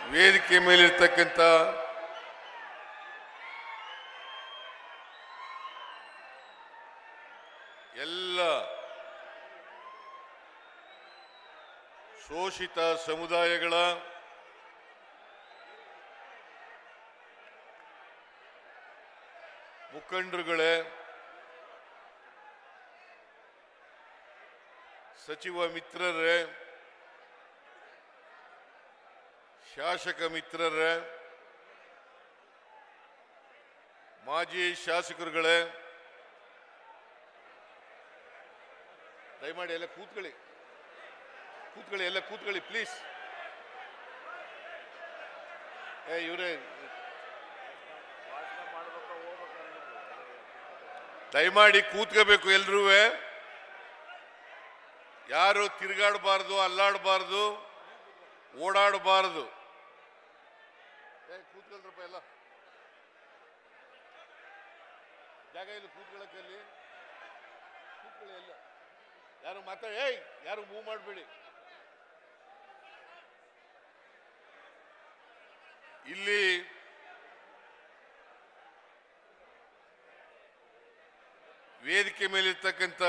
ವೇದಿಕೆ ಮೇಲಿರ್ತಕ್ಕಂಥ ಎಲ್ಲ ಶೋಷಿತ ಸಮುದಾಯಗಳ ಮುಖಂಡರುಗಳೇ, ಸಚಿವ ಮಿತ್ರರೇ, ಶಾಸಕ ಮಿತ್ರರೇ, ಮಾಜಿ ಶಾಸಕರುಗಳೇ, ದಯಮಾಡಿ ಎಲ್ಲ ಕೂತ್ಕೊಳ್ಳಿ, ಎಲ್ಲ ಕೂತ್ಕೊಳ್ಳಿ ಪ್ಲೀಸ್. ಇವರೇ ದಯಮಾಡಿ ಕೂತ್ಕೋಬೇಕು. ಎಲ್ರೂ ಯಾರು ತಿರುಗಾಡಬಾರ್ದು, ಅಲ್ಲಾಡಬಾರ್ದು, ಓಡಾಡಬಾರ್ದು. ಕೂತ್ಕೊಳ್ರಪ್ಪ, ಎಲ್ಲ ಜಾಗ ಇಲ್ಲ ಕೂತ್ಕೊಳ್ಳಕ್ಕೆ. ಅಲ್ಲಿ ಕೂತ್ಕೊಳ್ಳಿ, ಎಲ್ಲ ಯಾರು ಯಾರು ಮೂವ್ ಮಾಡಬೇಡಿ. ಇಲ್ಲಿ ವೇದಿಕೆ ಮೇಲಿರ್ತಕ್ಕಂಥ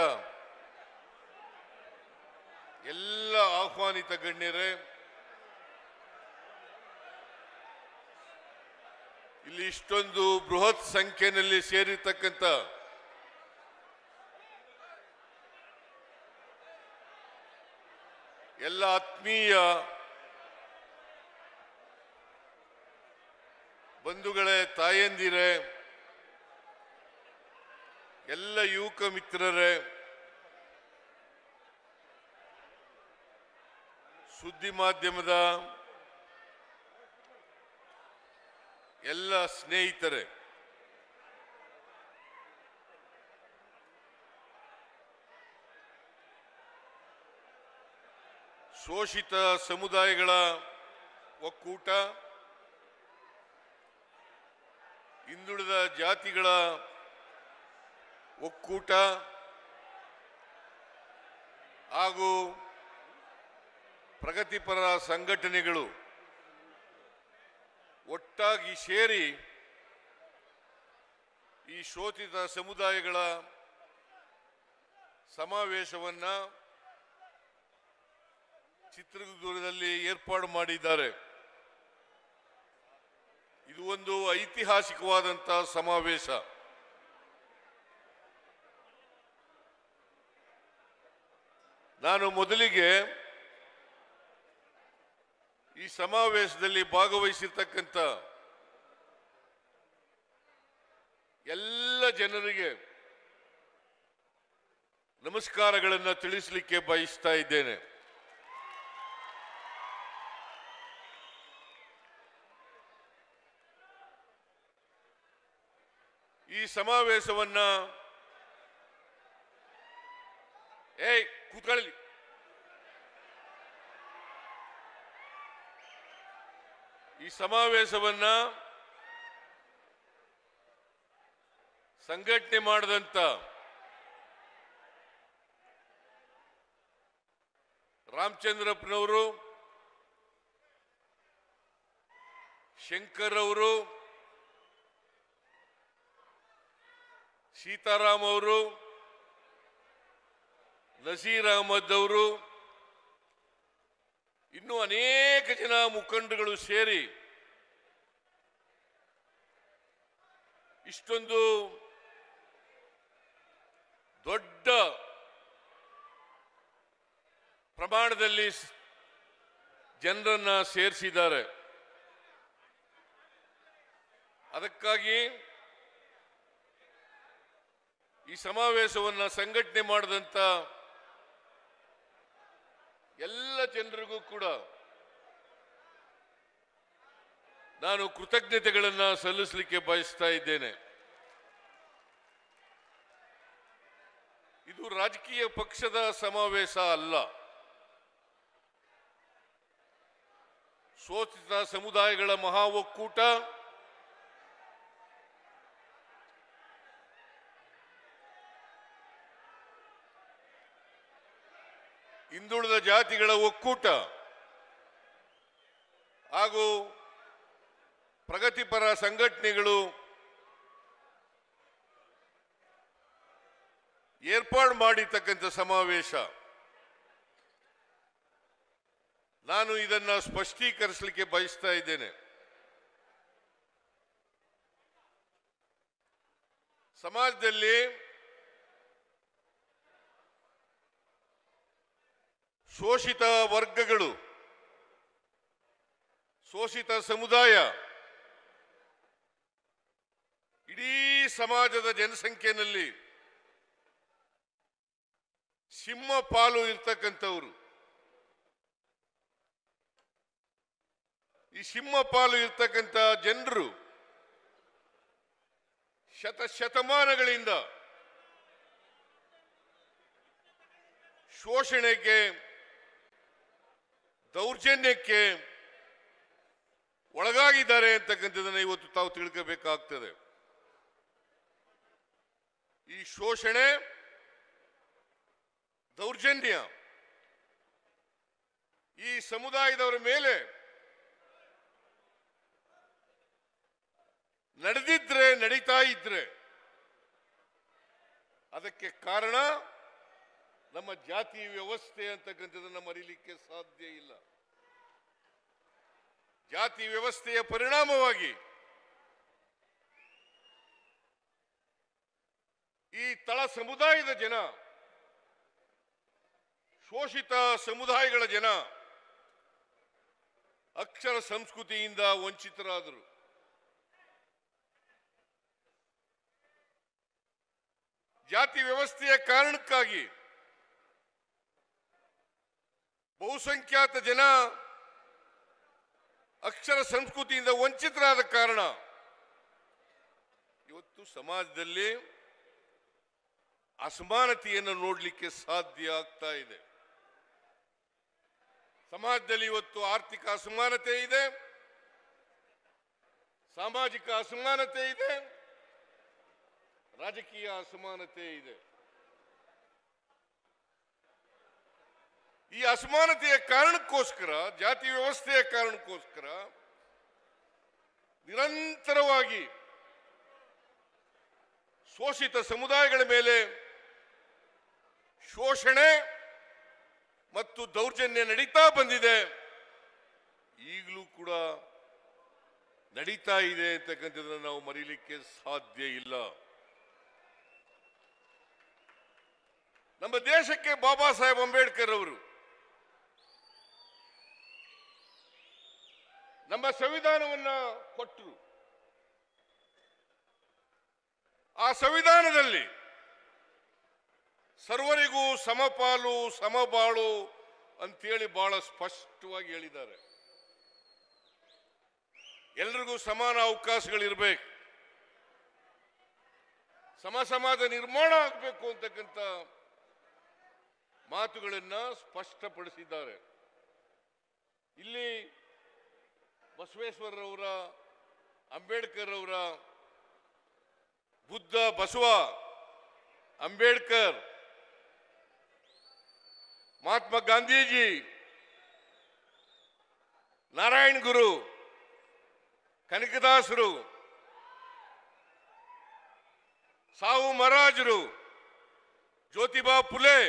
ಎಲ್ಲ ಆಹ್ವಾನಿತ ಗಣ್ಯರೇ, ಇಲ್ಲಿ ಇಷ್ಟೊಂದು ಬೃಹತ್ ಸಂಖ್ಯೆಯಲ್ಲಿ ಸೇರಿರ್ತಕ್ಕಂಥ ಎಲ್ಲ ಆತ್ಮೀಯ ಬಂಧುಗಳೇ, ತಾಯಂದಿರೇ, ಎಲ್ಲ ಯುವಕ ಮಿತ್ರರೇ, ಸುದ್ದಿ ಮಾಧ್ಯಮದ ಎಲ್ಲ ಸ್ನೇಹಿತರೆ, ಶೋಷಿತ ಸಮುದಾಯಗಳ ಒಕ್ಕೂಟ, ಹಿಂದುಳಿದ ಜಾತಿಗಳ ಒಕ್ಕೂಟ ಹಾಗೂ ಪ್ರಗತಿಪರ ಸಂಘಟನೆಗಳು ಒಟ್ಟಾಗಿ ಸೇರಿ ಈ ಶೋಷಿತ ಸಮುದಾಯಗಳ ಸಮಾವೇಶವನ್ನು ಚಿತ್ರದುರ್ಗದಲ್ಲಿ ಏರ್ಪಾಡು ಮಾಡಿದ್ದಾರೆ. ಇದು ಒಂದು ಐತಿಹಾಸಿಕವಾದಂತಹ ಸಮಾವೇಶ. ನಾನು ಮೊದಲಿಗೆ ಈ ಸಮಾವೇಶದಲ್ಲಿ ಭಾಗವಹಿಸಿರ್ತಕ್ಕಂಥ ಎಲ್ಲ ಜನರಿಗೆ ನಮಸ್ಕಾರಗಳನ್ನು ತಿಳಿಸಲಿಕ್ಕೆ ಬಯಸ್ತಾ ಇದ್ದೇನೆ. ಈ ಸಮಾವೇಶವನ್ನ ಕೂತ್ಕೊಳ್ಳಿ, ಈ ಸಮಾವೇಶವನ್ನ ಸಂಘಟನೆ ಮಾಡಿದಂತ ರಾಮಚಂದ್ರಪ್ಪನವರು, ಶಂಕರ್ ಅವರು, ಸೀತಾರಾಮ್ ಅವರು, ನಸೀರ್ ಅಹಮದ್ ಅವರು, ಇನ್ನೂ ಅನೇಕ ಜನ ಮುಖಂಡರುಗಳು ಸೇರಿ ಇಷ್ಟೊಂದು ದೊಡ್ಡ ಪ್ರಮಾಣದಲ್ಲಿ ಜನರನ್ನ ಸೇರಿಸಿದ್ದಾರೆ. ಅದಕ್ಕಾಗಿ ಈ ಸಮಾವೇಶವನ್ನು ಸಂಘಟನೆ ಮಾಡಿದಂತ ಎಲ್ಲ ಜನರಿಗೂ ಕೂಡ ನಾನು ಕೃತಜ್ಞತೆಗಳನ್ನು ಸಲ್ಲಿಸಲಿಕ್ಕೆ ಬಯಸ್ತಾ ಇದ್ದೇನೆ. ಇದು ರಾಜಕೀಯ ಪಕ್ಷದ ಸಮಾವೇಶ ಅಲ್ಲ. ಶೋಷಿತ ಸಮುದಾಯಗಳ ಮಹಾ ಒಕ್ಕೂಟ ಹಿಂದುಳಿದ ಜಾತಿಗಳ ಒಕ್ಕೂಟ ಹಾಗೂ ಪ್ರಗತಿಪರ ಸಂಘಟನೆಗಳು ಏರ್ಪಾಡು ಮಾಡಿರ್ತಕ್ಕಂಥ ಸಮಾವೇಶ. ನಾನು ಇದನ್ನ ಸ್ಪಷ್ಟೀಕರಿಸಲಿಕ್ಕೆ ಬಯಸ್ತಾ ಇದ್ದೇನೆ. ಸಮಾಜದಲ್ಲಿ ಶೋಷಿತ ವರ್ಗಗಳು, ಶೋಷಿತ ಸಮುದಾಯ, ಇಡೀ ಸಮಾಜದ ಜನಸಂಖ್ಯೆಯಲ್ಲಿ ಸಿಂಹ ಪಾಲು ಇರ್ತಕ್ಕಂಥವ್ರು. ಈ ಸಿಂಹ ಪಾಲು ಇರ್ತಕ್ಕಂಥ ಜನರು ಶತಮಾನಗಳಿಂದ ಶೋಷಣೆಗೆ, ದೌರ್ಜನ್ಯಕ್ಕೆ ಒಳಗಾಗಿದ್ದಾರೆ ಅಂತಕ್ಕಂಥದ್ದನ್ನು ಇವತ್ತು ತಾವು ತಿಳ್ಕೋಬೇಕಾಗ್ತದೆ. ಈ ಶೋಷಣೆ, ದೌರ್ಜನ್ಯ ಈ ಸಮುದಾಯದವರ ಮೇಲೆ ನಡೆದಿದ್ರೆ, ನಡೀತಾ ಇದ್ರೆ ಅದಕ್ಕೆ ಕಾರಣ ನಮ್ಮ ಜಾತಿ ವ್ಯವಸ್ಥೆ ಅಂತಕ್ಕಂಥದ್ದನ್ನು ಮರೀಲಿಕ್ಕೆ ಸಾಧ್ಯ ಇಲ್ಲ. ಜಾತಿ ವ್ಯವಸ್ಥೆಯ ಪರಿಣಾಮವಾಗಿ ಈ ತಳ ಸಮುದಾಯದ ಜನ, ಶೋಷಿತ ಸಮುದಾಯಗಳ ಜನ ಅಕ್ಷರ ಸಂಸ್ಕೃತಿಯಿಂದ ವಂಚಿತರಾದರು. ಜಾತಿ ವ್ಯವಸ್ಥೆಯ ಕಾರಣಕ್ಕಾಗಿ ಬಹುಸಂಖ್ಯಾತ ಜನ ಅಕ್ಷರ ಸಂಸ್ಕೃತಿಯಿಂದ ವಂಚಿತರಾದ ಕಾರಣ ಇವತ್ತು ಸಮಾಜದಲ್ಲಿ ಅಸಮಾನತೆಯನ್ನು ನೋಡಲಿಕ್ಕೆ ಸಾಧ್ಯ ಆಗ್ತಾ ಇದೆ. ಸಮಾಜದಲ್ಲಿ ಇವತ್ತು ಆರ್ಥಿಕ ಅಸಮಾನತೆ ಇದೆ, ಸಾಮಾಜಿಕ ಅಸಮಾನತೆ ಇದೆ, ರಾಜಕೀಯ ಅಸಮಾನತೆ ಇದೆ. ಈ ಅಸಮಾನತೆಯ ಕಾರಣಕ್ಕೋಸ್ಕರ, ಜಾತಿ ವ್ಯವಸ್ಥೆಯ ಕಾರಣಕ್ಕೋಸ್ಕರ ನಿರಂತರವಾಗಿ ಶೋಷಿತ ಸಮುದಾಯಗಳ ಮೇಲೆ ಶೋಷಣೆ ಮತ್ತು ದೌರ್ಜನ್ಯ ನಡೀತಾ ಬಂದಿದೆ, ಈಗಲೂ ಕೂಡ ನಡೀತಾ ಇದೆ ಅಂತಕ್ಕಂಥದ್ದನ್ನು ನಾವು ಮರೀಲಿಕ್ಕೆ ಸಾಧ್ಯ ಇಲ್ಲ. ನಮ್ಮ ದೇಶಕ್ಕೆ ಬಾಬಾ ಸಾಹೇಬ್ ಅಂಬೇಡ್ಕರ್ ಅವರು ನಮ್ಮ ಸಂವಿಧಾನವನ್ನ ಕೊಟ್ಟರು. ಆ ಸಂವಿಧಾನದಲ್ಲಿ ಸರ್ವರಿಗೂ ಸಮಪಾಲು ಸಮಬಾಳು ಅಂತೇಳಿ ಬಹಳ ಸ್ಪಷ್ಟವಾಗಿ ಹೇಳಿದ್ದಾರೆ. ಎಲ್ರಿಗೂ ಸಮಾನ ಅವಕಾಶಗಳಿರ್ಬೇಕು, ಸಮಾಜ ನಿರ್ಮಾಣ ಆಗಬೇಕು ಅಂತಕ್ಕಂಥ ಮಾತುಗಳನ್ನ ಸ್ಪಷ್ಟಪಡಿಸಿದ್ದಾರೆ. ಇಲ್ಲಿ ಬಸವೇಶ್ವರರವರ, ಅಂಬೇಡ್ಕರ್ ಅವರ, ಬುದ್ಧ, ಬಸವ, ಅಂಬೇಡ್ಕರ್, ಮಹಾತ್ಮ ಗಾಂಧೀಜಿ, ನಾರಾಯಣ ಗುರು, ಕನಕದಾಸರು, ಸಾವು ಮಹಾರಾಜರು, ಜ್ಯೋತಿಬಾ ಫುಲೆ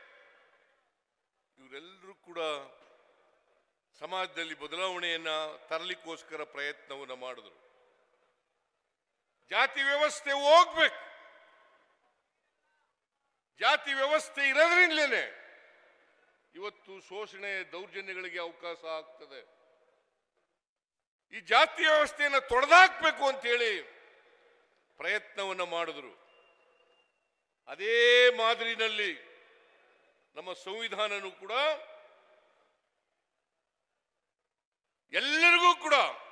ಇವರೆಲ್ಲರೂ ಕೂಡ ಸಮಾಜದಲ್ಲಿ ಬದಲಾವಣೆಯನ್ನ ತರಲಿಕ್ಕೋಸ್ಕರ ಪ್ರಯತ್ನವನ್ನು ಮಾಡಿದ್ರು. ಜಾತಿ ವ್ಯವಸ್ಥೆ ಹೋಗ್ಬೇಕು. ಜಾತಿ ವ್ಯವಸ್ಥೆ ಇರೋದ್ರಿಂದಲೇ ಇವತ್ತು ಶೋಷಣೆ, ದೌರ್ಜನ್ಯಗಳಿಗೆ ಅವಕಾಶ ಆಗ್ತದೆ. ಈ ಜಾತಿ ವ್ಯವಸ್ಥೆಯನ್ನು ತೊಡೆದಾಕ್ಬೇಕು ಅಂತ ಹೇಳಿ ಪ್ರಯತ್ನವನ್ನು ಮಾಡಿದ್ರು. ಅದೇ ಮಾದರಿನಲ್ಲಿ ನಮ್ಮ ಸಂವಿಧಾನನೂ ಕೂಡ ಎಲ್ಲರಿಗೂ ಕೂಡ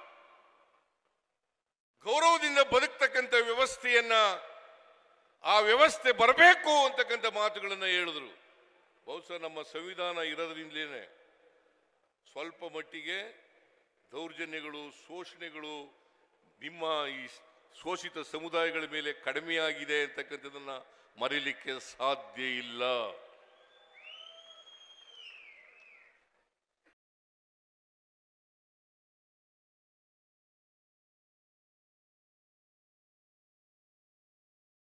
ಗೌರವದಿಂದ ಬದುಕ್ತಕ್ಕಂಥ ವ್ಯವಸ್ಥೆಯನ್ನ, ಆ ವ್ಯವಸ್ಥೆ ಬರಬೇಕು ಅಂತಕ್ಕಂಥ ಮಾತುಗಳನ್ನು ಹೇಳಿದ್ರು. ಬಹುಶಃ ನಮ್ಮ ಸಂವಿಧಾನ ಇರೋದ್ರಿಂದಲೇ ಸ್ವಲ್ಪ ಮಟ್ಟಿಗೆ ದೌರ್ಜನ್ಯಗಳು, ಶೋಷಣೆಗಳು ನಿಮ್ಮ ಈ ಶೋಷಿತ ಸಮುದಾಯಗಳ ಮೇಲೆ ಕಡಿಮೆಯಾಗಿದೆ ಅಂತಕ್ಕಂಥದ್ದನ್ನ ಮರೀಲಿಕ್ಕೆ ಸಾಧ್ಯ ಇಲ್ಲ.